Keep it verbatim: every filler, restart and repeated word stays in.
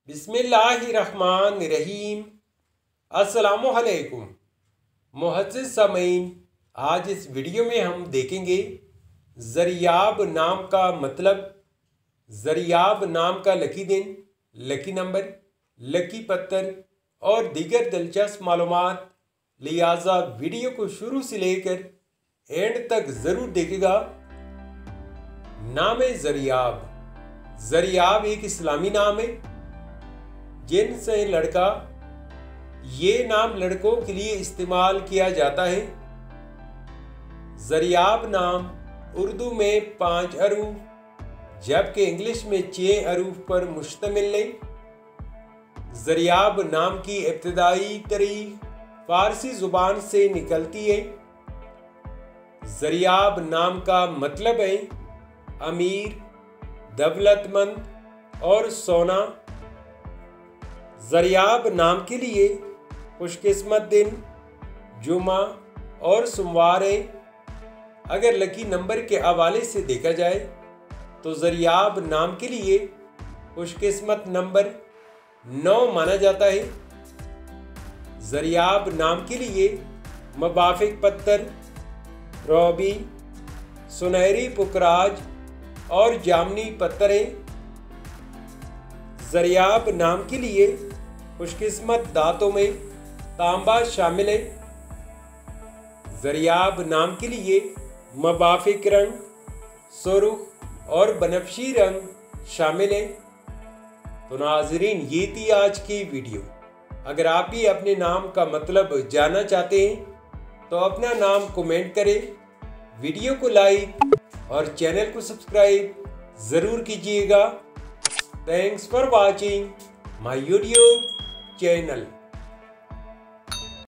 बिस्मिल्लाहिर्रहमानिर्रहीम। अस्सलामुअलैकुम मुअज़्ज़िज़ सामीन, आज इस वीडियो में हम देखेंगे ज़रियाब नाम का मतलब, ज़रियाब नाम का लकी दिन, लकी नंबर, लकी पत्थर और दीगर दिलचस्प मालूमात। लिहाजा वीडियो को शुरू से लेकर एंड तक ज़रूर देखिएगा। नाम ज़रियाब। ज़रियाब एक इस्लामी नाम है जिनसे लड़का, ये नाम लड़कों के लिए इस्तेमाल किया जाता है। ज़रियाब नाम उर्दू में पाँच हरूफ जबकि इंग्लिश में छः हरूफ पर मुश्तमिल है। ज़रियाब नाम की इब्तिदाई तारीख फारसी ज़ुबान से निकलती है। ज़रियाब नाम का मतलब है अमीर, दौलतमंद और सोना। ज़रियाब नाम के लिए खुशकिस्मत दिन जुमा और सोमवार है। अगर लकी नंबर के हवाले से देखा जाए तो ज़रियाब नाम के लिए खुशकिस्मत नंबर नौ माना जाता है। ज़रियाब नाम के लिए मुवाफिक पत्थर रोबी, सुनहरी पुखराज और जामनी पत्थर है। ज़रियाब नाम के लिए खुशकिस्मत दांतों में तांबा शामिल है। ज़रियाब नाम के लिए मुवाफिक रंग सुर्ख और बनफशी रंग शामिल है। तो नाज़रीन, ये थी आज की वीडियो। अगर आप भी अपने नाम का मतलब जानना चाहते हैं तो अपना नाम कमेंट करें, वीडियो को लाइक और चैनल को सब्सक्राइब ज़रूर कीजिएगा। Thanks for watching my YouTube channel.